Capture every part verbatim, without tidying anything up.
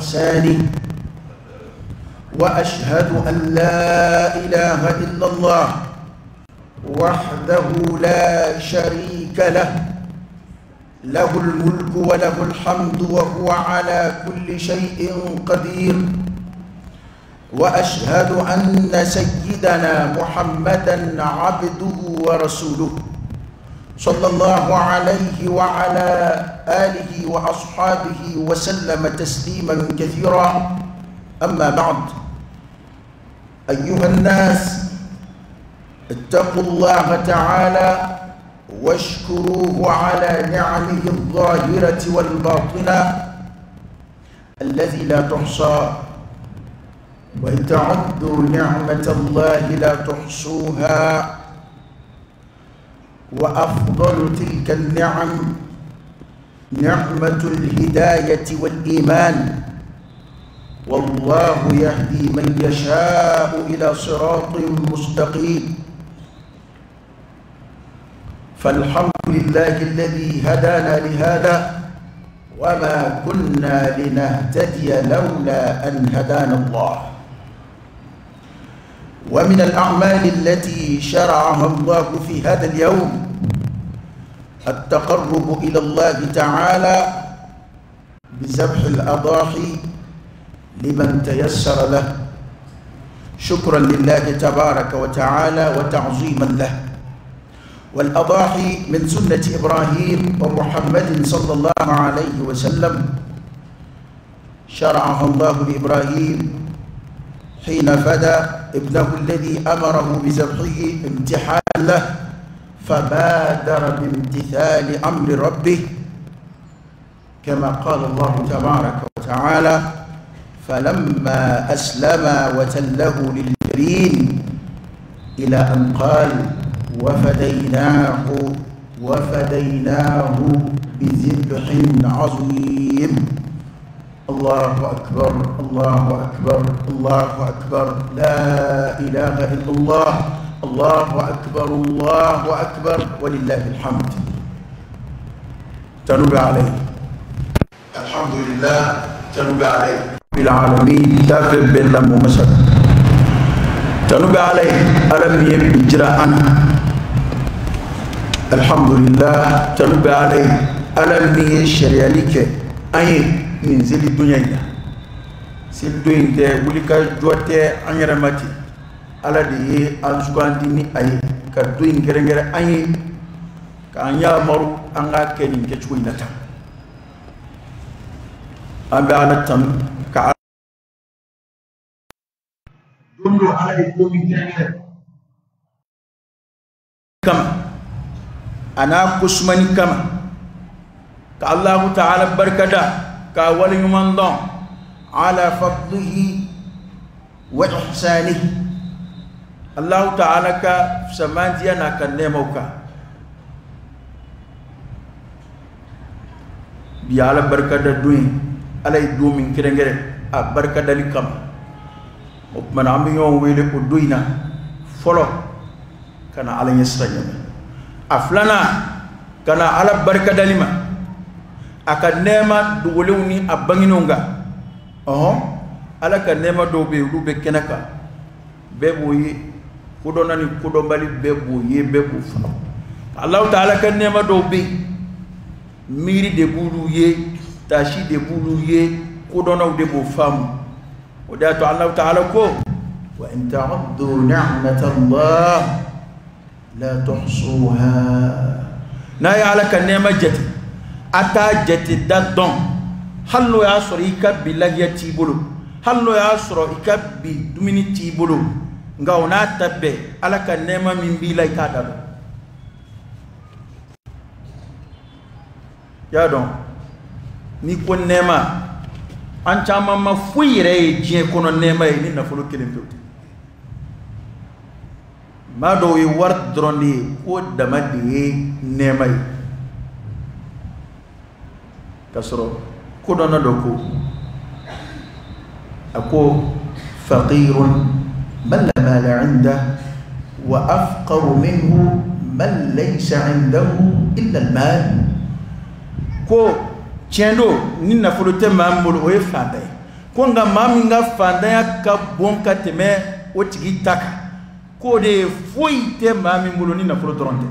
وإحسانه، وأشهد أن لا إله إلا الله وحده لا شريك له، له الملك وله الحمد وهو على كل شيء قدير. وأشهد أن سيدنا محمدا عبده ورسوله صلى الله عليه وعلى آله وأصحابه وسلم تسليما كثيرا. أما بعد، أيها الناس، اتقوا الله تعالى واشكروه على نعمه الظاهرة والباطنة الذي لا تحصى، وإن تعدوا نعمة الله لا تحصوها. وأفضل تلك النعم نعمة الهداية والإيمان، والله يهدي من يشاء إلى صراط مستقيم. فالحمد لله الذي هدانا لهذا، وما كنا لنهتدي لولا أن هدانا الله. ومن الأعمال التي شرعها الله في هذا اليوم التقرب إلى الله تعالى بذبح الأضاحي لمن تيسر له، شكرا لله تبارك وتعالى وتعظيما له. والأضاحي من سنة إبراهيم ومحمد صلى الله عليه وسلم، شرعها الله لإبراهيم حين فدى ابنه الذي أمره بذبحه امتحانا له، فبادر بامتثال أمر ربه، كما قال الله تبارك وتعالى: فلما أسلم وتله للجبين، إلى أن قال: وفديناه وفديناه بذبح عظيم. الله أكبر، الله أكبر، الله أكبر، لا إله إلا الله، الله أكبر، الله أكبر، ولله الحمد. تنوب عليه، الحمد لله، تنوب عليه بالعالمين، دافع بالله ومسد. تنوب عليه ألم يجرى أنا، الحمد لله. تنوب عليه ألم يشري لك أي من زل الدنيا، زل الدنيا ولك جوات أنيرماتي على دي أنسكان ديني أي كدوين كرنجر أي كأنيا مرو أنغا كنين كشوي نتا أبي على تام كا دندو على دوين كرنجر كم أنا كسماني كم كالله تعالى بركة كاول يمنضم على فضله وإحسانه. الله تعالى كسمانتينا كنموك بيالا بركة دوين على دومين كرنجر بركة دلكم ومن عم يوم ويلك دوينا فلو كان على يسرنا أفلانا كان على بركة دلما aka nema dugulewni abanginonga oh ala ka nema do be lu be kenaka bebo yi kudona ni kudombali bebo yi bebo fa. Allah Ta'ala ka nema do be miri de bulu ye tashi de bulu ye kudona de bo fam وداتو الله تعالى كو وإن تعدوا نعمة الله لا تحصوها. نايا على كنيمة جت أتا جت دادون هل لو ياسر إيكاب بلاجيا تيبولو هل لو ياسر إيكاب بدميني تيبولو ngaw na tabbe ala kanema min bila ikadalo ya don ni ko nema an chama ma fuire je kono nema ni na fulu kelim pewti ma do yi war drondi ko dama de nema kasro ko dona do ko ako faqirun من لا مال عنده وأفقر منه من ليس عنده إلا المال كو تشندو نينا فلوتي مامول ويفادي ko nga maminga fandaya ka bon ka teme o tigi taka ko de foi te mami mbulu ni na furo doronte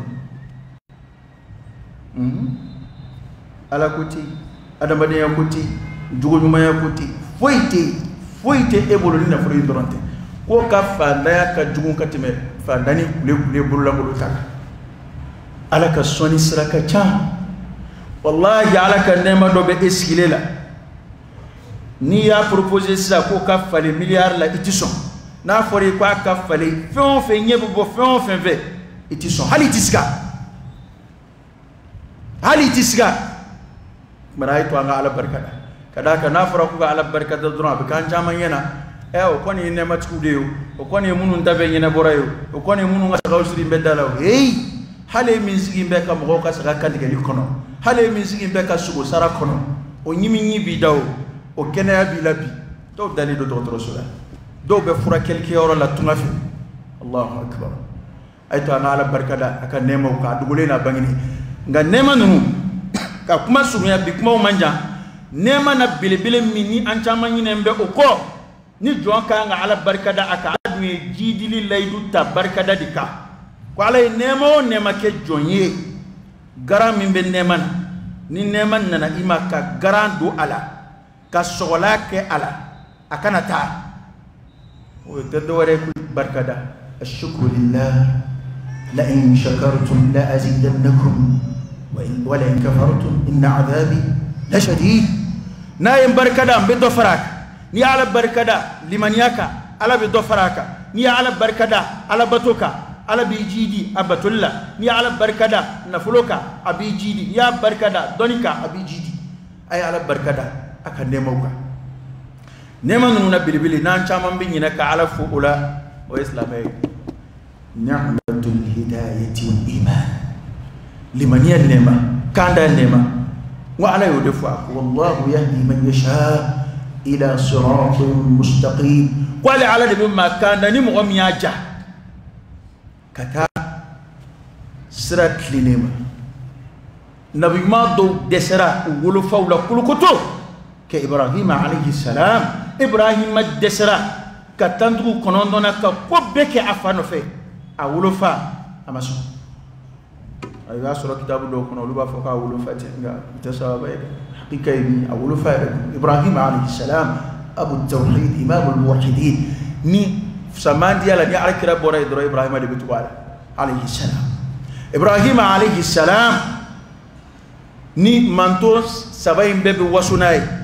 hmm ala kuti adamade ya kuti juguma ya kuti foi te foi te e bulu ni na furo doronte ko ka fandaya ka jugun ka teme fandani kule kule bulu la bulu taka ala ka soni siraka cha wallahi ala ka nema do be eskilela ni ya proposer ça ko ka fale milliard la itison na fori ko ka fale fon fe nyebo bo fon fe ve itison hali tiska hali tiska maray to nga ala barkada kada ka na fora ko ga ala barkada dron be kan jama yana e o koni ne matkude o koni munun tabe nyina borayo o koni munun ga gawsiri bedala hey hale min sigi be ka mo ka saka kandige kono hale min sigi be ka sugo sara kono o nyimi nyibi daw o kenaya bi labi to dali do docteur sula do be fura kelke yoro la tunga fi Allahu akbar ay to ana ala barkada aka nemo ka dugule na bangini nga nema nunu ka kuma sunya bi kuma manja nema na bilebile mini an chama nyine mbe o ko ni jonka nga ala barkada aka adu jidili laydu ta barkada dika ko ala nemo nema ke jonye garam mbe nema ni nema nana ima ka garando ala kasola ke ala akana ta o tedore barkada ashkuru lillah la in shakartum la azidannakum wa la in kafartum inna adhabi la shadid na yin barkada be do faraka ni ala barkada liman yaka ala be do faraka ni ala barkada ala batoka ala bi jidi abatulla ni ala barkada nafuloka abi jidi ya barkada donika abi jidi ay ala barkada aka nemo ka nema nuna bilibili nan chaman bin yina ka ala fuula o islamay ni'matul hidayati wal iman liman yanema kanda nema wa ala yudefu wallahu yahdi man yasha ila siratin mustaqim qala ala de bima kanda ni mo miyaja kata sirat linema nabi ma do desera wulu fawla kulukuto ke Ibrahim alayhi salam Ibrahim desra katandu konondona ka ko beke afano fe awulofa amaso aywa sura kitabu do kono luba foka awulofa tenga tasaba hakika ni awulofa Ibrahim alayhi salam abu tawhid imam al-muwahhidin ni samandi ala ni alkira bora idro Ibrahim de bitwala alayhi salam Ibrahim alayhi salam ni mantos sabay mbebe wasunay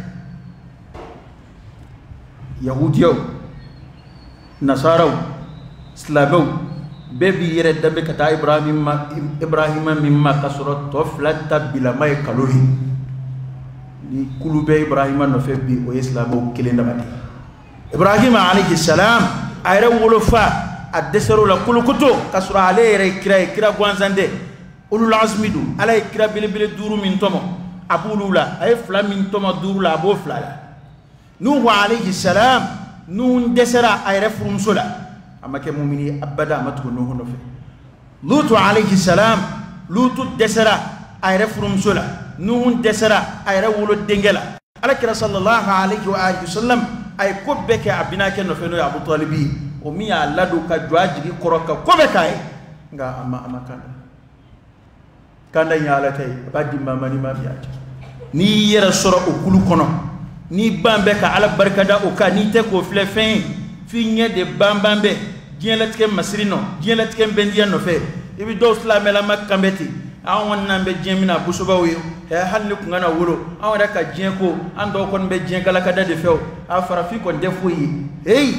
yahudiyo nasaraw islamaw bebi yere dambe kata ibrahim ibrahim mimma kasrat toflata bila may kaluhi ni kulube ibrahim no febi o islamaw kilenda mati ibrahim alayhi salam ayra wolofa adesero la kulukuto kasra alere kira kira gwanzande ulul azmidu alay kira bile bile duru min tomo abulula ay flamin tomo duru la bo flala Nuh alayhi salam nun desera ay refrum sola amake mu'mini abada matu nuh no fe Lut alayhi salam Lut desera ay refrum sola nuh desera ay rawulo dengela alakira sallallahu alayhi wa alihi wasallam ay kobbe ke abinake no fe no Abu Talibi o mi ala do ka jwaji koroka kobe kai nga ama amakanda kanda nyala tay badi mamani mabiyaji ni yera sura okulu kono ni bambe ka ala barkada o ka ni te ko fle fin fi nye de bambambe dien latke masrino dien latke bendia no fe ibi do islam la makambeti awon nambe dien mina busuba wiyo e halni ku ngana wuro awon raka dien ko ando kon be dien kala kada de few afara fi ko defu yi hey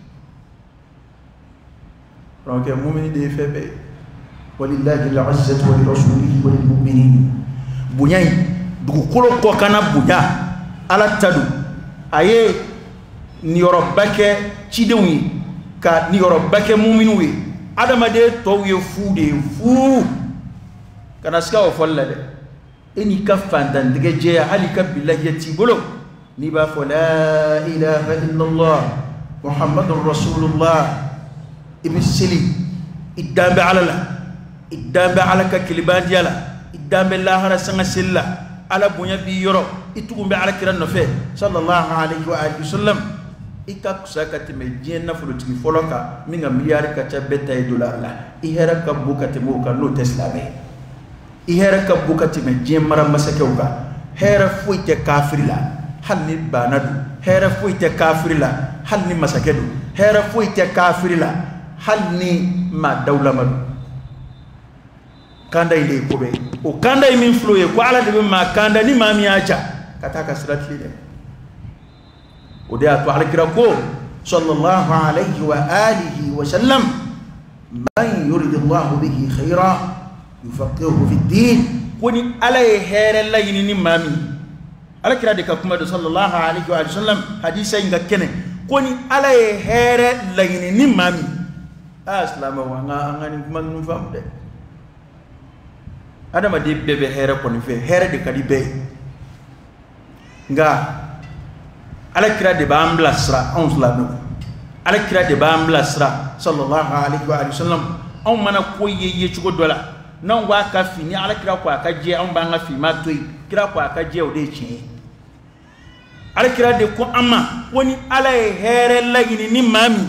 donc mu'mini de febe walillahi al-izzatu wa li rasulihi wa lil mu'minin bunyai du ko ko kana buja ala tadu aye ni yorobake cidewi ka ni yorobake mu'minwi adama de to ye fude fu kana ska o follade eni ka fandan dige je halika billahi yati bolo ni ba fo la ilaha illa allah muhammadur rasulullah ibn sili idambe ala la idambe ala ka kilibandi ala idambe la hara sanga silla ala bunya bi yoro itugum be ala kiran no fe sallallahu alaihi wa alihi wasallam ika kusakati me jenna fulu tigi foloka minga miliyari ka ta beta e dollar la ihera ka bukati mo ka no tesla be ihera ka bukati me jemara masake uka hera fuite kafiri la halni banadu hera fuite kafiri la halni masakedu hera fuite kafiri la halni ma dawla madu kanda ile kobe o kanda min floye ko ala de ma kanda ni mami aja kataka sirati de o de atu ala kira ko sallallahu alayhi wa alihi wa sallam man yurid Allah bihi khaira yufaqihu fi din koni ala here layni ni mami ala kira de ka kuma do sallallahu alayhi wa sallam hadisa inga kene koni ala here layni ni mami aslama wa nga ngani kuma num famde adama di bebe here ko ni fe here de kadi be nga ala kira de ba amblasra on slamo ala kira de ba amblasra sallallahu alaihi wa sallam on mana ko yeye chugo dola non wa ka fini ala kira ko aka je on ba nga fi ma toy kira ko aka je o de chi ala kira de ko amma woni ala here lagini ni mami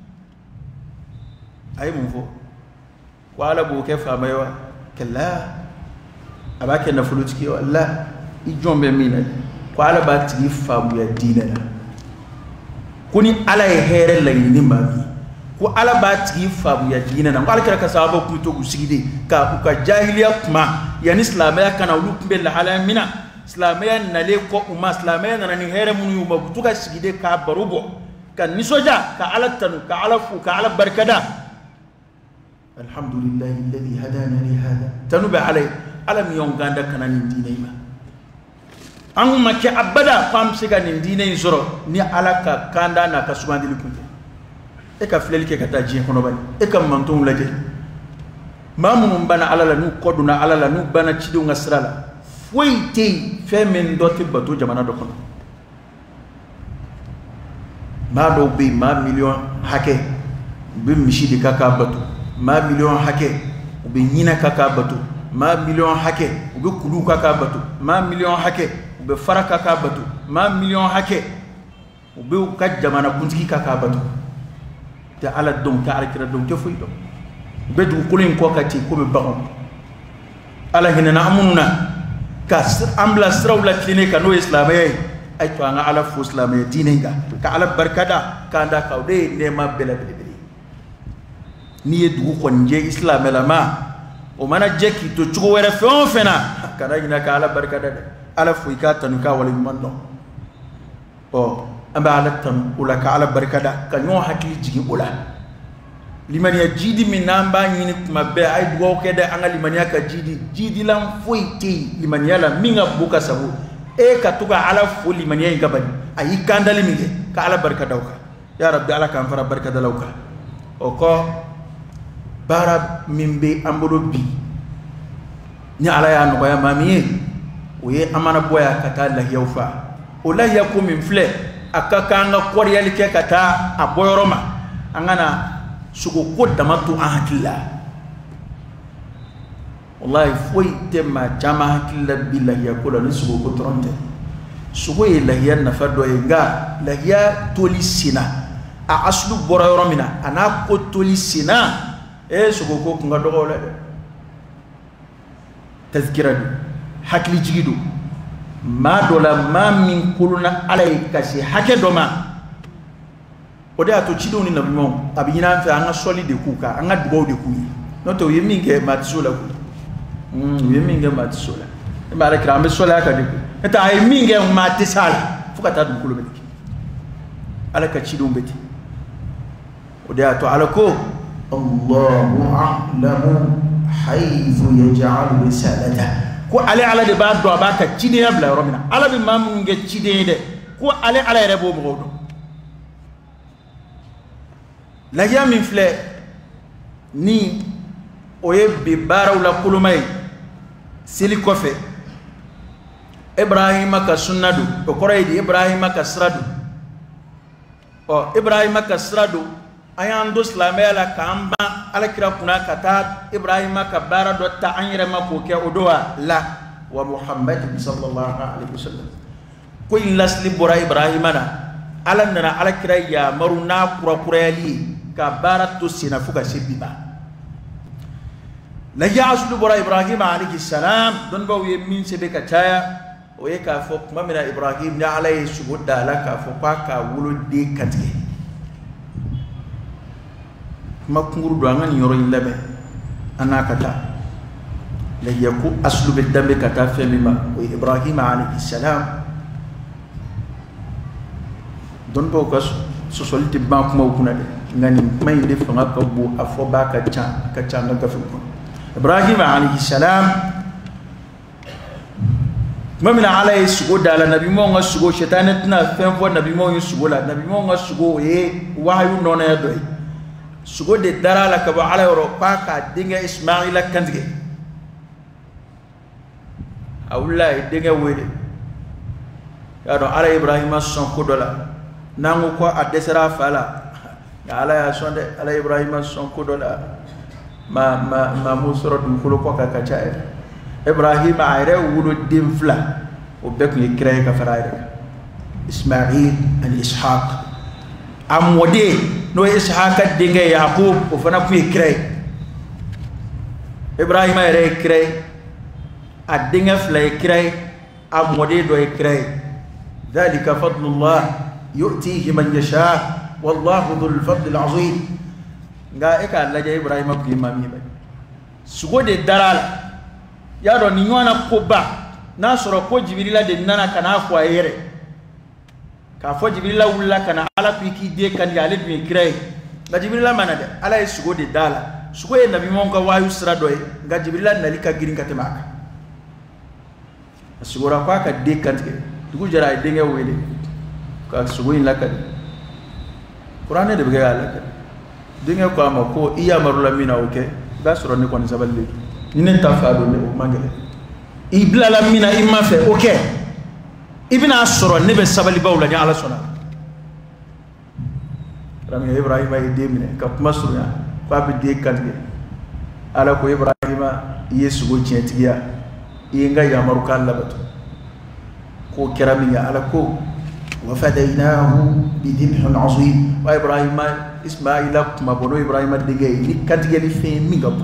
ay mo fo wala bo ke fa maywa kala abake na fulutiki wala ijombe mina ko ala ba tigi famu ya dina kuni ala e here la ni mami ko ala ba tigi famu ya dina na wala kira ka sahaba ku to gusigide ka ka jahiliya kuma yani islamaya kana ulu kumbe la hala mina islamaya na le ko umma islamaya na ni here mun yuma butuka sigide ka barubo kan ni soja ka ala tanu ka ala fu ka ala barkada alhamdulillahi alladhi hadana li hada tanuba alai alam yon ganda kanan dine ma an ma ke abada fam siga ni dine zoro ni alaka kanda na ka sumandili kunte e ka fleli ke kata ji kono bani e ka mantum laje mamun bana alala nu koduna alala nu bana cidu ngasrala foite femen doti bato jamana do kono ma do be ma million hake be mishidi kaka bato ma million hake be nyina kaka bato ma million hake ube kulu kaka batu ma million hake ube faraka kaka batu ma million hake ube ka jamana kuntiki kaka batu ta ala dom ta ala kira dom te fuy dom be du kulin ko kati ko be bagon ala hinana amununa ka ambla srawla clinique no islamay ay to nga ala fu islamay dininga ka ala barkada ka nda ka de ne ma bela bela ni du ko nje islamay la ma o mana jeki to chugo wera fon fena kana ina ka ala barkada ala fuika tanuka wala mando o amba ala tan ula ka ala barkada ka nyo hakli jigi ula limaniya jidi min namba nyini kuma be ay dugo kede anga limaniya ka jidi jidi lam foiti limaniya la minga buka sabu e ka tuga ala fu limaniya ngabani ay kandali minge ka ala barkada ka ya rabbi ala kan fara barkada lawka o ko bara mimbe ambodo bi ni ala ya no ya mamiye oye amana boya kata la yawfa o la yakum min fle akaka nga koriyali ke kata aboyoroma angana sugo ko damatu ahadilla wallahi foi tema jama hakilla billahi yakula ni sugo ko tronte sugo ye la ya na fado e nga la ya tolisina a aslu boroyoromina ana ko tolisina e sugo ko kunga dogola de tazkiradu hakli jigidu ma dola ma min kuluna alay kasi hake doma ode ato chido ni nabimo abiyina fa anga solide kuka anga dugo de kuyi noto yeminge matisola ku mm yeminge matisola e mara krambe sola ka de eta ay minge matisala fukata du kulo beti ala ka chido mbeti ode ato alako Allahu a'lamu haythu yaj'alu risalata ko ale ala de ba do ba ka cide ya bla romina ala bi mam nge cide de ko ale ala rebo mo do la ya min fle ni oye bi baraw la kulumay sili kofe ibrahima ka sunnadu ko koraydi ibrahima ka sradu o ibrahima ka sradu ayando islamaya la kamba ala kira kuna kata ibrahima ka bara do ta anyira ma ko ke odowa la wa muhammad sallallahu alaihi wasallam ko in lasli bora ibrahima na ala nana ala kira ya maruna kura kurayali ka barat to sina fuka sibiba la ya aslu bora ibrahima alayhi salam don baw ye min sebe ka taya o ye ka fo kuma mina ibrahim ya alayhi subuda la ka fo pa ka wulo de katike makunguru do ngani yoro yilabe anakata la yaku aslu bil dambe kata femima o ibrahima alayhi salam don ba ko so soliti ba kuma kuna de ngani may def nga ko bu afo ba ka cha ka cha nga gafu ibrahim alayhi salam mamina alayhi sugo dala nabi mo nga sugo shaytanat na fem fo nabi mo ngi sugo la nabi mo nga sugo e wahyu nona ya doy sugo de darala ka ba alayhi ro pa ka dinga ismaila kandige awla dinga wede ya do alayhi ibrahim son ko dola nangu ko adesera fala ala ya sonde ala ibrahima son ko dola ma ma ma musoro dum ko ko ka kacha ibrahima ayre wulo dimfla o bekku ikray ka faraide ismail and ishaq amode no ishaq dinga yaqub o fana ku ikray ibrahima ayre ikray adinga fla ikray amode do ikray ذلك فضل الله يؤتيه من يشاء والله ذو الفضل العظيم nga eka Allah ja Ibrahim ko imami ba sugo de daral ya do ni nyona ko ba na soro ko jibrila de nana kana ko ayere ka fo jibrila wulla kana ala piki de kan ya le mi kray ga jibrila manade ala sugo de dala sugo e nabi mon ko wayu sra doy ga jibrila nalika girin ka temaka sugo ra ko ka de kan ke dugu jara de nga wele ka sugo in lakad qur'ane de biga lakad dinga ko ama ko iya marula mina oke ga soro ni ko ni saballe ni ne ta fa do ne o mangale ibla la mina imma fe oke ibna soro ne be sabali bawla ni ala sona rami ibrahim ay demine ka kuma sura fa be de kange ala ko ibrahima yesu go tientiya inga ya maruka labatu ko kerami ya ala ko wa fadainahu bi dhibhin azim wa ibrahima ismaila kuma bono ibrahima digay ni katige li fe mi ngab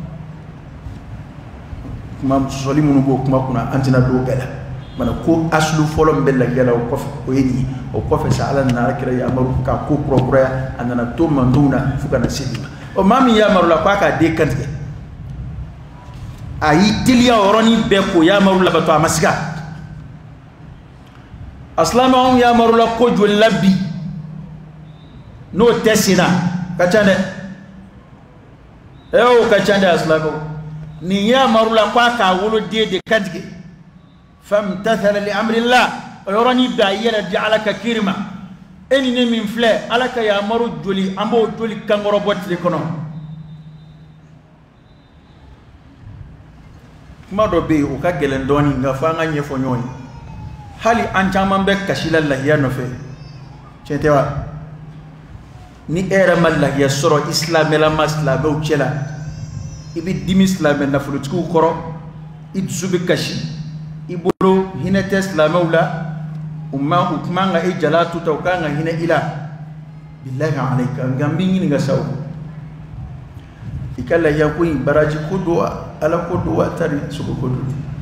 kuma solimu no kuma kuna antina do bela mana ko aslu folom bella gela o kof o yini o kof sa ala na kira ya maru ka ko propre anana to manduna fuka na sidima o mami ya maru la ka de katige ayi tilia oroni be ko ya maru la bato amasiga aslama on ya maru la ko jolabi no tesina kachande eo kachande aslama ni ya marula kwa ka wolo de de kadge famtathala li amri allah yorani bayira ja'alaka kirma eni ne min fle alaka ya maru joli ambo joli kangoro botti kono mado be o ka gelen doni nga fa nga nyefo nyoy hali anchama be kashila lahiya no fe chetewa ni era mallah ya soro islam la masla be uchela ibi dim islam na fulutu koro itsubi kashi ibolo hinete islam wala umma ukmanga e jalatu tawkanga hina ila billahi alayka ngambi ni ngasaw ikalla ya kuyi baraji kudwa ala kudwa tari suko kudu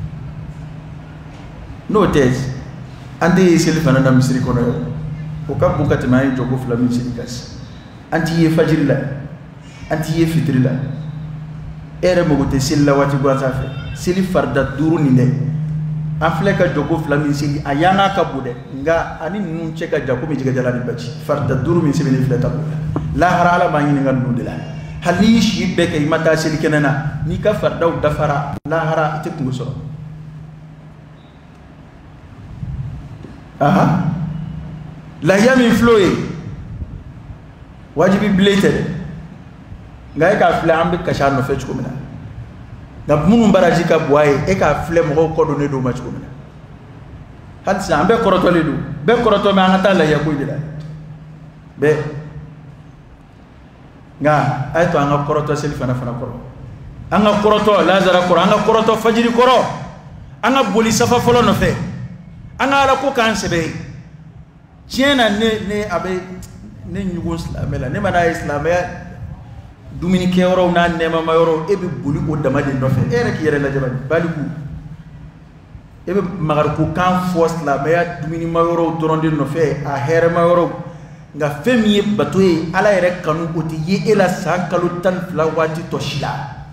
no tes andi silfana na misri kono o kabbu katimay jogo fla misri kas anti ye fajrila anti ye fitrila ere mogote silla wati gwaza fe sili farda duru ni ne afleka jogo fla misri ayana kabude nga ani nun cheka jako mi jiga jalani bachi farda duru mi sili fla tabu la harala ba ngini ngal nudila halish yibbe kay mata sili kenana ni ka farda dafara la hara itek nguso aha la yami floye wajibi blated ngai ka fle ambe ka shano fe chukumina da munu baraji ka boye e ka fle mo ko do ne do ma chukumina hadisa ambe koroto le do be koroto me angata la ya kuidira be nga ay to anga koroto sel fana fana koro anga koroto lazara koro anga koroto fajiri koro anga boli safa folo no fe angala ko kan sebe tiena ne ne abe ne nyugo islamela ne mana islamela dumini kewro na ne ma mayoro e be buli o dama de no fe e rek yere la jabal baliku e be magar ko kan fo islamela dumini mayoro doronde no fe a here mayoro nga femi batoy ala yere kanu oti ye ela sankalu tan fla wati toshila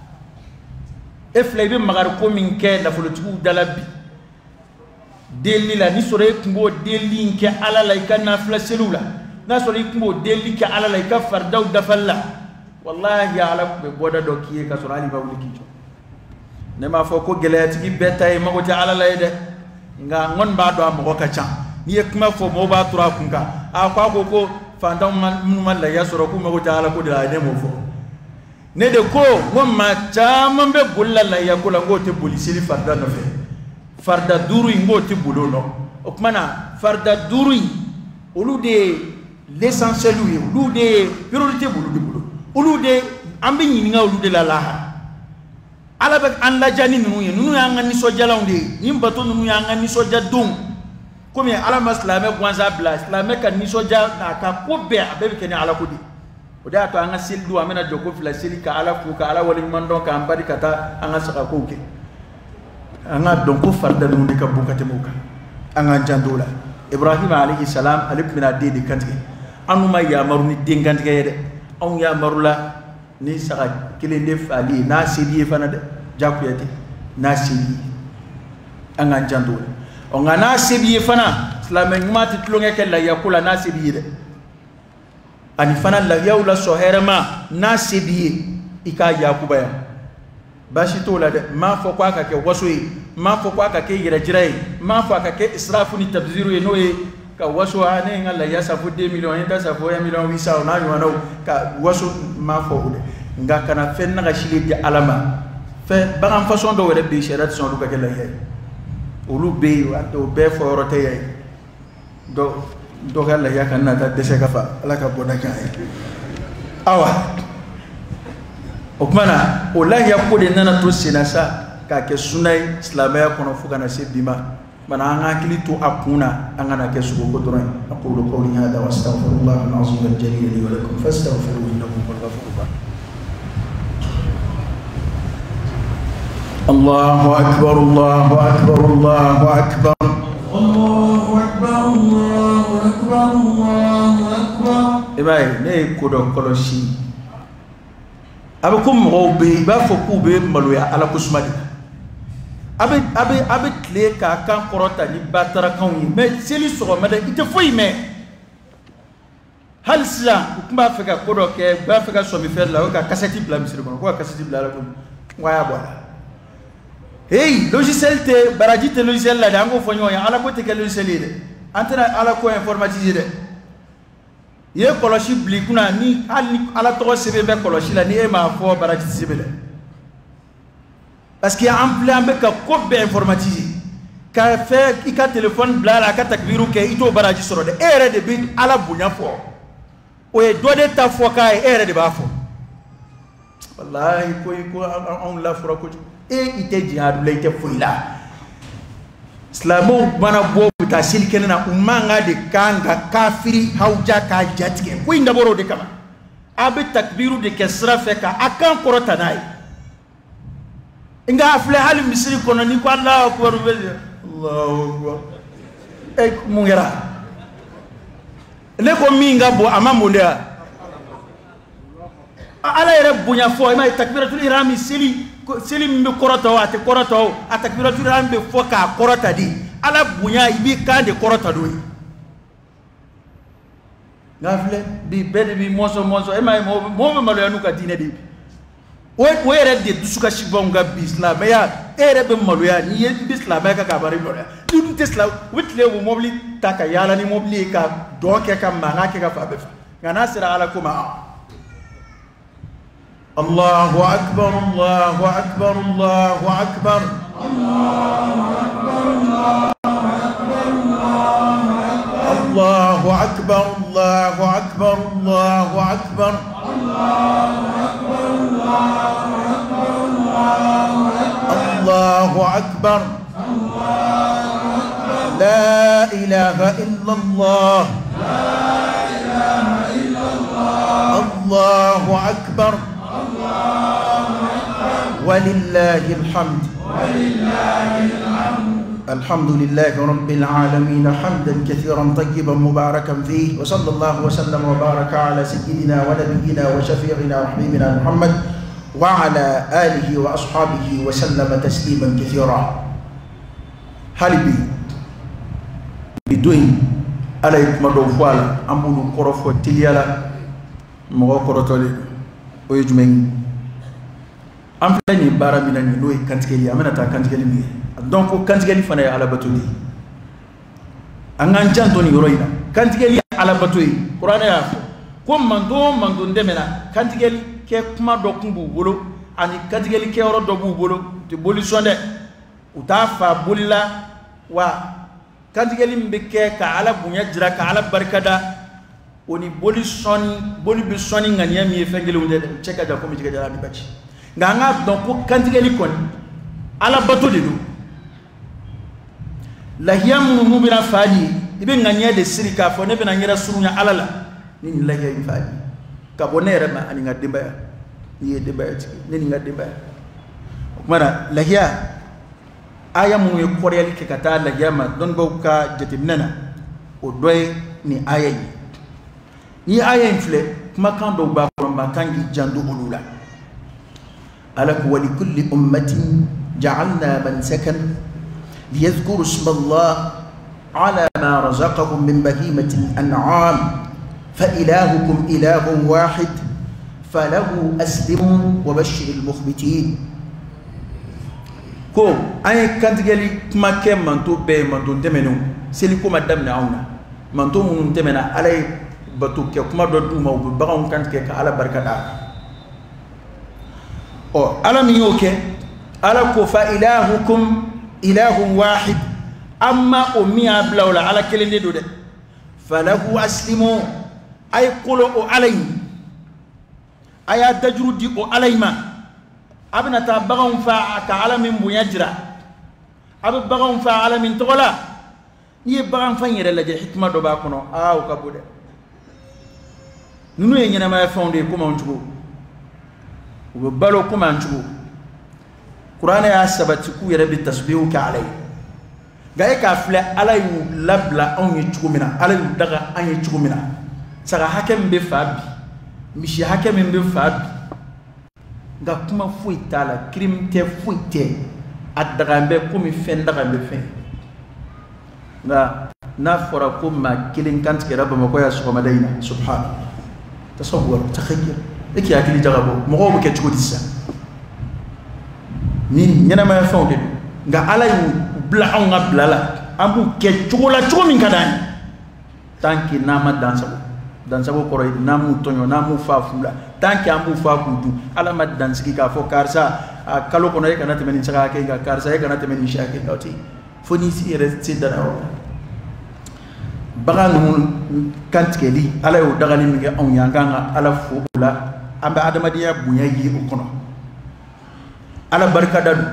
e fla be magar ko min ke na fulutu dalabi deli la ni sore kumbo deli nke ala la ikana fla selula na sore kumbo deli ke ala la ikafar daw dafalla wallahi ya ala be boda do kiye ka sore ali bawli kijo ne ma fo ko gelati gi betay mago ta ala la de nga ngon ba do am ko ka cha ni e kuma fo mo ba tura kunga a kwa ko ko fandam man man la ya sore ko mago ta ala ko da ne mo fo ne de ko ngom ma cha man be bulla la ya ko la ngote polisi li farda no fe farda duru ngoti bulo no okmana farda duru olu de l'essentiel wi olu de priorité bulo de bulo olu de ambe nyinga olu de la laha ala be an la jani nunu ye nunu ya ngani so jalawde nim bato nunu ya ngani so jadum comme ala maslame gwanza bla islame kan ni so ja na ka ko be abe ke ni ala ko di o da to anga sildu amena joko fila silika ala fu ka ala wali mando ka ambadi kata anga saka ko ke anga donko farda nu de ka bukate muka anga jandola ibrahim alayhi salam alif mina de de kantike anuma ya maruni de kantike yede on ya marula ni saka kile de fali na sidi fana de jakuyati na sidi anga jandola on na sidi fana islam ngmati tlonge ke la yakula na sidi de ani fana la yaula soherema na sidi ika yakubaya bashi to la de ma fo kwa ka ke wasoyi ma fo kwa ka ke yira jirai ma fo ka ke israfu ni tabziru no e ka waso ane ngala ya safu deux millions enta safu ya million huit cents na yo no ka waso ma fo ude nga kana fen na shili di alama fe bagam façon do wede bi sherat son du ka ke la yey olu be wa do be fo rote yey do do ka la ya kana ta dese ka fa ala ka boda kay awa okmana wallahi ya ko de nana to sinasa ka ke sunay islamaya kono fuka na se bima mana anga kili to akuna anga na ke sugo ko doran aqulu qawli hada wa astaghfirullah al-azim al-jalil li wa lakum fastaghfiruhu innahu huwal ghafurur rahim Allahu akbar Allahu akbar Allahu akbar Allahu akbar Allahu akbar Allahu akbar ibay ne ko do koloshi abe ko mo be ba fo ku be maloya ala kusmadi abe abe abe kle ka kan korota ni batara kan yi me seli so ma da ite foi me hal sila kuma fe ka kodo ke ba fe ka so mi fer la ka cassette bla misir ko ko cassette bla la ko waya bola hey logiciel te baraji te logiciel la da ngo fo nyoya ala ko te ke logiciel ide antena ala ko informatique de ye koloshi bli kuna ni ala to sebe be koloshi la ni e ma fo baraji sebe le parce que en plein be ka ko be informatique ka fe ika téléphone bla la ka takbiru ke ito baraji soro de ere de bi ala bunya fo o e do de ta fo ka ere de ba fo wallahi ko ko on la fura ko e ite jihad le ite fuila islamu bana bo ta silkene na umanga de kanga kafiri hauja ka jatike ko inda boro de kama abe takbiru de kesra feka akan korota nai inga afle hal misri kono ni ko Allahu akbar Allahu akbar e mungera le ko minga bo amamonda ala yere bunya fo ma takbiratul ihram sili sili mbe korota wa te korota o atakbiratul ihram be fo ka korota di ala bunya ibi kande korota do ngafle bi bede bi moso moso e may mo mo malo yanu ka dine di o o ere de dusuka shibonga bi islam ya ere be malo ya ni bi islam ka ka bari malo ni dum tesla witle wo mobli taka yala ni mobli ka doke ka manga ke ka fa be ngana sira ala kuma Allahu akbar Allahu akbar Allahu akbar Allahu akbar Allahu akbar Allahu akbar Allahu akbar Allahu akbar لا إله إلا الله الله أكبر ولله الحمد الحمد لله رب العالمين حمدا كثيرا طيبا مباركا فيه وصلى الله وسلم وبارك على سيدنا ونبينا وشفيعنا وحبيبنا محمد وعلى آله وأصحابه وسلم تسليما كثيرا. هالبي بدوين عليك مدو فوالا أمبولو كورفو تليالا مغو كورتولي ويجمعين أمفلاني بارا مناني نوي كانتكالي أمنا تا كانتكالي مي donc kantigeli fana ala batuli angan jantoni yoroina kantigeli ala batui qur'ana ya ko mando mando ndemena kantigeli ke kuma do kumbu bolo ani kantigeli ke oro do bu bolo te boli sonde utafa bolila wa kantigeli mbeke ka ala bunya jira ka ala barkada oni boli soni boli bi soni ngania mi fengeli unde cheka ja ko mi jega ni bachi nganga donc kantigeli kon ala batuli do la yamu mu bina fadi ibe nganya de sirika fo ne bina ngira surunya alala ni la yayi fadi ka bonere ma ani ngadimba ni demba ni ngadimba mara la ya aya mu e koriyali ke kata la yama don bo ka jetimnana o doy ni aya yi ni aya infle kuma kan do ba ko ma tangi jandu ulula ala ku li kulli ummatin ja'alna man sakan ليذكروا اسم الله على ما رزقهم من بهيمة الأنعام فإلهكم إله واحد فله أسلموا وبشر المخبتين كو أي كانت قالي ما كان منتو بي منتو تمنو سيليكو مدام نعونا منتو من تمنا علي بطو كي كما دو ما وبغاون كانت كي على بركة أو على ميوكي على كو فإلهكم إله واحد أما أمي أبلا ولا على كلمة دودة فله أسلموا أي قولوا علي أي تجرد علي ما أبنا تبغون فا كعلى من بيجرا أب بغون فا على من تغلا يبغون فا يرلا جه حكمة دباكنا آه وكبودة نو ينجنا ما يفهم ده كم أنتبو وبالو كم أنتبو Qur'an ya sabatiku yere bi tasbihu ka alay gaay ka fle alay labla on yi chugumina alay daga an yi chugumina saka hakem be fabi mishi hakem be fabi ga kuma fuitala krim te fuite adaga be kumi fen daga be fen na na fora kuma kilin kant ke rabba mako ya su madaina subhan tasawwur takhayyur iki akili jagabo mo ko ke chugudissa ni nyana ma fa de nga ala yu bla on nga blala ambu ke chugola chugo min kadani tanki nama dansa dansa ko koro namu tonyo namu fa fula tanki ambu fa kudu ala ma danski ka fo karsa kalo kono e kana temeni saka ke ga karsa e kana temeni shake ngoti foni si resti dara bagan mun kantkeli ala yu dagani mi ga on yanga ala fo la amba adamadiya bunya yi o kono ala barka dadu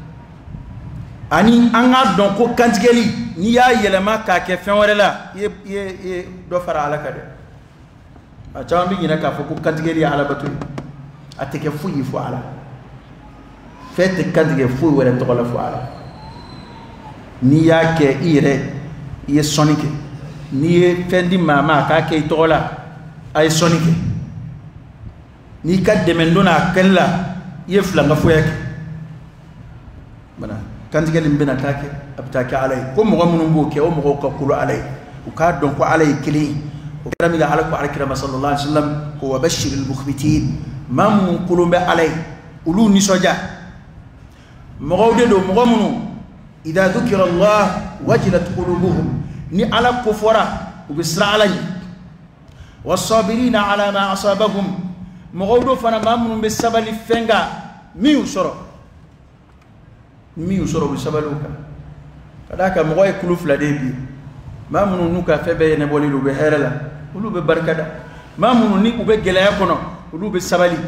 ani anga don ko kantigeli ni ya yelema ka ke fen wala la ye ye do fara ala kade a taw bi nyina ka fo ko kantigeli ala batu ateke fuyi fo ala fete kantige fuyi wala to la fo ala ni ya ke ire ye sonike ni ye fendi mama ka ke to la ay sonike ni ka demendona kella ye flanga fo yake mana kantigeli mbena take abtake alay ko mo gamun mbo ke o mo ko kulu alay o ka don ko alay kili o kirami ga alako alkirama sallallahu alaihi wasallam ko wabashir almukhbitin mam kulumbe alay ulu ni soja mo gawde do mo gamun idha dhukira allah wajilat qulubuhum ni ala ko fora o bisra alay was-sabirina ala ma asabahum mo gawdo fana mam be sabali fenga mi usoro mi usoro bi sabaluka kadaka mo goy kuluf la debi mamunu nuka febe ne boli lu be herala lu be barkada mamunu ni ube gelaya kono lu be sabali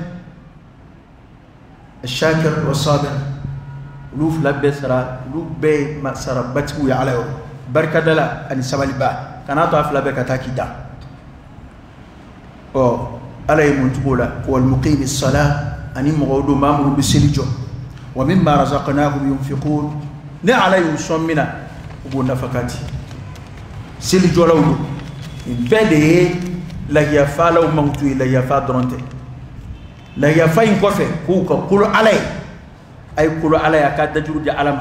الشاكر والصابر lu fla be sara lu be ma sara batu ya ala barkadala ani sabaliba kana to afla be kata kida o alay muntugola wal muqimi as-salah ani mawdu mamru bisilijo wa mimma razaqnahum yunfiqun ne alay usommina ubu nafakati silijo lawdu bede la yafa law mawtu la yafa dronte la yafa in kofe ku ko kulu alay ay kulu alay aka dajuru di alam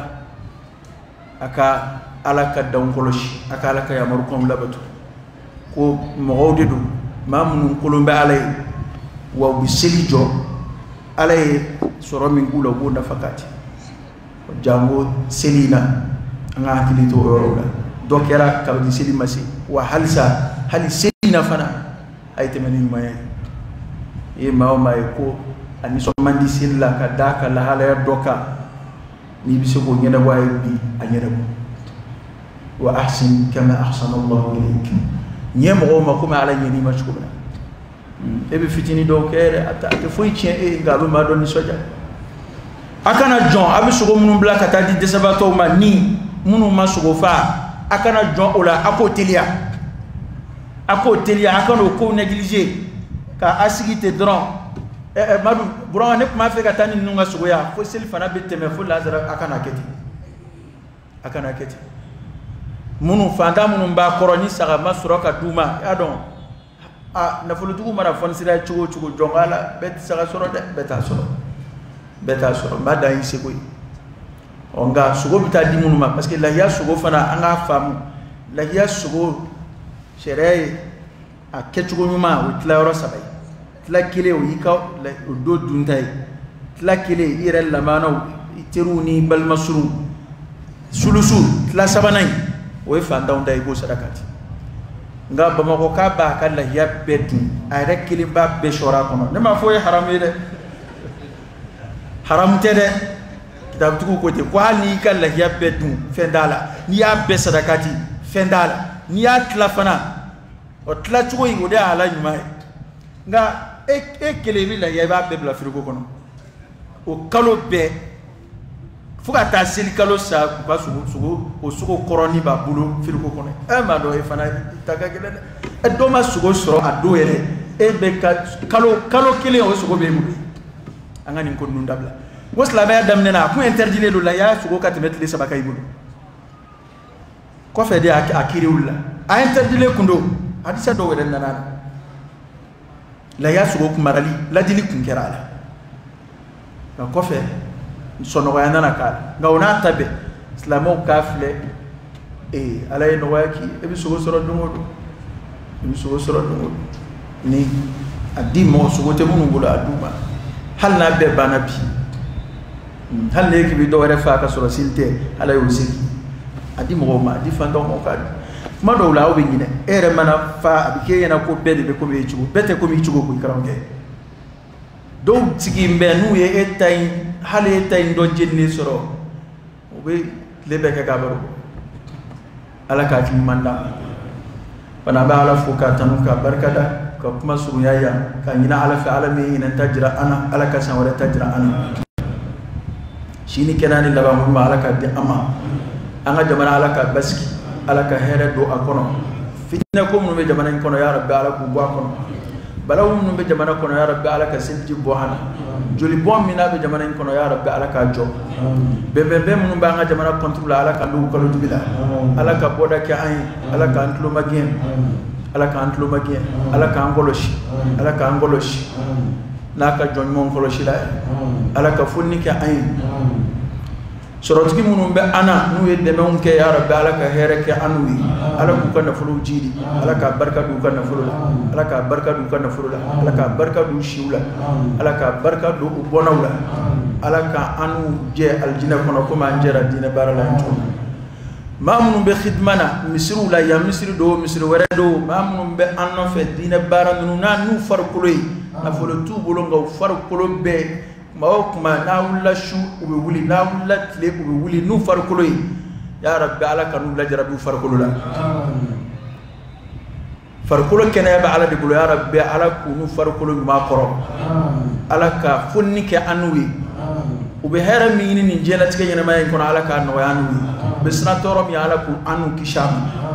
aka alaka dankoloshi aka alaka yamaru kom labatu ko mawdidu mamun kulumbe alay wa bisilijo alay soro min gula go nafakati jango selina nga hakilito yorola dokera ka di seli masi wa halsa hal selina fana ay temeni may e maw may ko ani so mandi silla ka daka la hala doka ni bisugo nyeda way bi anyeda wa ahsin kama ahsana Allah ilayk nyemo ma kuma ala nyeni ma chukuna ebe fitini do kere ata te foi tien e ngalo ma do ni soja akana jon abi sugo munum bla kata di desabato ma ni munu ma sugo fa akana jon ola akotelia akotelia akana ko négliger ka asigite dron e e madu bron ne ma fe kata ni nunga sugo ya fo sel fana beteme fo lazara akana keti akana keti munu fanda munu ba koroni saga masuroka duma ya don a nafulu tugu mara fon sira chugo chugo jongala bet saga soro de beta soro beta soro bada yi sekoy onga sugo bita di munu ma parce que la ya sugo fana anga fam la ya sugo shere a kechugo nyuma o tla ro sabai tla kile o yika la do duntai tla kile ire la mano iteruni bal masru sulusu tla sabanai o fa ndaw nday go sadakati nga bamako ka ba kala ya betu ay rek kilim ba be shora kono ne ma foy haram de haram tede kitab tuku ko te kwa ni kala ya betu fendala ni ya be sadakati fendala ni ya tlafana o tla tuko yi ngode ala nyuma nga e e kelebi la ya ba be bla frigo kono o kalo be fuka ta seli kalo sa ba sugo sugo o sugo koroni ba bulu frigo kono e ma do e fana taga gele e do ma sugo soro ado yele e be ka kalo kalo kele o sugo be mu anga ni ko nundabla wasla ba adam nena ku interdire lo la ya sugo ka temet le sabaka ibulu ko fe de akiri ulla a interdire kundo hadisa do weden nana la ya sugo ku marali la dili kun kerala ka ko fe sono ga nana ka ngawna tabe islamo kafle e alay no waki e bi sugo soro dungodo e bi sugo soro dungodo ni adi mo sugo te munu bula aduma hal na be banabi hal ne ki bi do wara fa ka soro silte alay usiki adi mo ma di fando mo ka ma do la obi ngine ere mana fa abike yana ko bede be ko be chugo bete ko mi chugo ko karamke do tigi mbenu ye etay hale tay ndo jenni soro obe lebe ka gabaru ala ka ti manda bana ba ala fuka tanuka barkada ka kuma suruyaya ka nyina ala fa alami ina tajra ana ala ka san wala tajra ana shini kenani laba mu ala ka di ama anga jamana ala ka baski ala ka here do akono fitna ko mu be jamana kono ya rabbi ala ku bo akono balaw mu be jamana kono ya rabbi ala ka silji bo hana joli bom mina be jamana kono ya rabbi ala ka jo be be be mun ba nga jamana contrôle ala ka lu ko lu bila ala ka boda ke ay ala ka antlo magien ala ka antlo magien ala ka angoloshi ala ka angoloshi na ka jon mon koloshi la ala ka funni ke ay sorotki mun be ana nu yedde non ke ya rabbi ala ka here ke anui ala ku kana fulu jidi ala ka barka du kana fulu ala ka barka du kana fulu ala ka barka du shiula ala ka barka du bonawla ala ka anu je aljina kono ko ma njera dina barala ntu mamun be khidmana misru la ya misru do misru wara do mamun be anno fe dina bara nu na nu far kuloy na fulu tu bolonga far kulo be mawo kuma na wula shu ube wuli na wula tile ube wuli nu farkulo yi ya rabbi ala kanu la jarabi farkulo la farkulo kene ba ala de bulo ya rabbi ala kunu farkulo ma koro ala ka funni ke anwi ube hera mi ni ni jela tike nyana may kono ala ka no ya anwi بسنا تورم يا على كون أنو كشام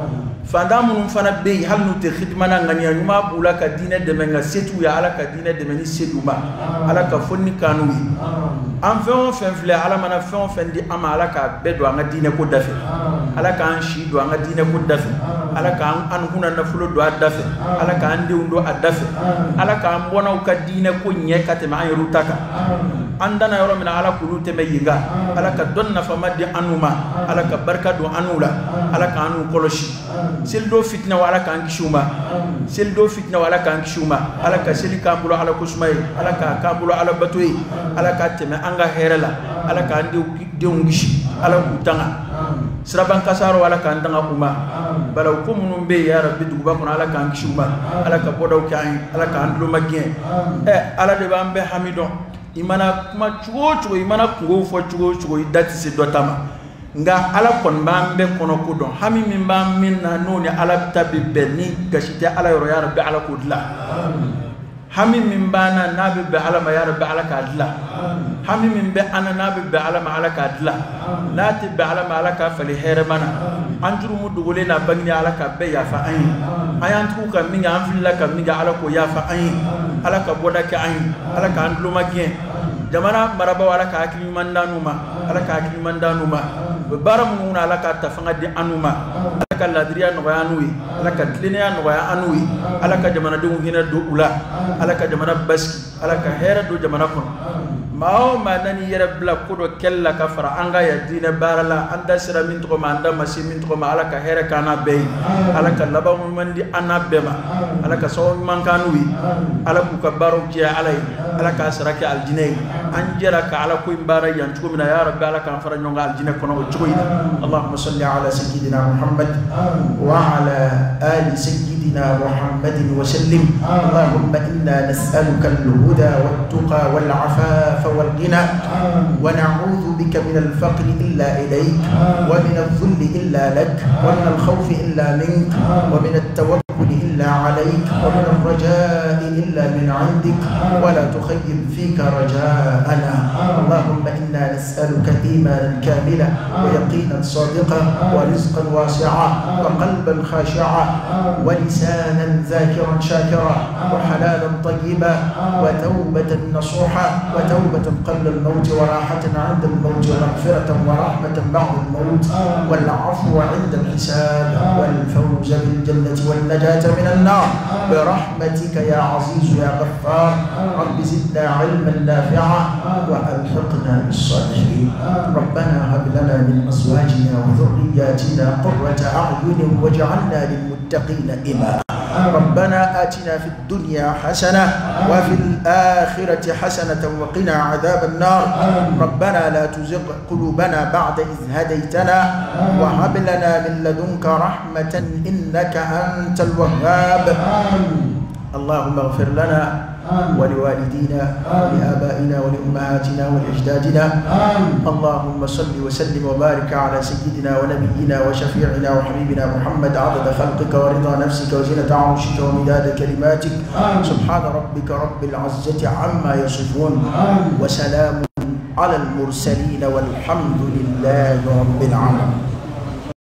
فدامون فانا بي هل نوت خدمنا غنيا يوما بولا كدينة دمنا سيتو يا على كدينة دمني سيدوما على كفوني كانوي أم فيهم فين فلا على منا فيهم فين دي أم على كبدو عن دينة كودافي على كان شيء دو عن دينة كودافي على كان أن هنا نفلو دو أدافي على كان دي وندو أدافي على كان بونا وكدينة كونية كتما يروتاكا عندنا يوم من على كلو تميجا على كدون نفما دي أنوما على كبركة دو أنولا على كانو كولوشي سيلدو فتنة وعلى كان كشوما سيلدو فتنة وعلى كان كشوما على كسيلي كامبلو على كوسماي على كامبلو على بتوي على كاتمة أنغا هيرلا على كان ديو ديونغشي على كوتانا سرابان كسارو على كان دعنا كوما بلو كومون بي يا ربي دوبا كون على كان كشوما على كبودو كاين على كان دلو مجين إيه على دبام بحميدو imana kuma chugo chugo imana kungo fo chugo chugo idati se dotama nga ala kon bambe kono ko don hami min bam min na noni ala tabi benni gashite ala yoro ya rabbi ala kudla hami min bana nabi be ala ma ya rabbi ala kadla hami min be ana nabi be ala ma ala kadla nati be ala ma ala ka fali hermana anjuru mu dugule na bangni ala ka be ya fa ayin ayan tu ka minga anfilla ka minga ala ko ya fa ayin ala ka boda ka ayin ala ka andlu magien jamana maraba wala ka akili mandanuma ala ka akili mandanuma bara mun ala ka tafanga di anuma ala ka ladriya no yanui ala ka tliniya no ya anui ala ka jamana du hina do ula ala ka jamana baski ala ka hera do jamana kon mao manani yere bla kodo kella ka fara anga ya dina barala anda sira min to ma anda masi min to ma ala ka hera kana be ala ka laba mun mandi anabema ala ka so man kanui ala ku ka baro ki alai ala ka saraki aljinay anjara ka ala ko imbara yan tuko mina ya rabbi ala ka fara nyonga aljina kono tuko ina allahumma salli ala sayyidina muhammad wa ala ali sayyidina muhammadin wa sallim allahumma inna nas'aluka al-huda wat-tuqa wal-'afaf والغنى ونعوذ بك من الفقر إلا إليك ومن الذل إلا لك ومن الخوف إلا منك ومن التوكل إلا عليك ومن الرجاء إلا من عندك ولا تخيب فيك رجاءنا اللهم إنا نسألك إيمانا كاملا ويقينا صادقا ورزقا واسعا وقلبا خاشعا ولسانا ذاكرا شاكرا وحلالا طيبا وتوبة نصوحا وتوبة قبل الموت وراحة عند الموت ومغفرة ورحمة بعد الموت والعفو عند الحساب والفوز بالجنة والنجاة من النار برحمتك يا عزيز يا غفار رب زدنا علما نافعا وألحقنا بالصالحين ربنا هب لنا من أزواجنا وذرياتنا قرة أعين واجعلنا للمتقين إماما ربنا آتنا في الدنيا حسنة وفي الآخرة حسنة وقنا عذاب النار ربنا لا تزغ قلوبنا بعد إذ هديتنا وهب لنا من لدنك رحمة إنك أنت الوهاب اللهم اغفر لنا ولوالدينا ولآبائنا ولأمهاتنا ولأجدادنا اللهم صل وسلم وبارك على سيدنا ونبينا وشفيعنا وحبيبنا محمد عدد خلقك ورضا نفسك وزنة عرشك ومداد كلماتك سبحان ربك رب العزة عما يصفون وسلام على المرسلين والحمد لله رب العالمين.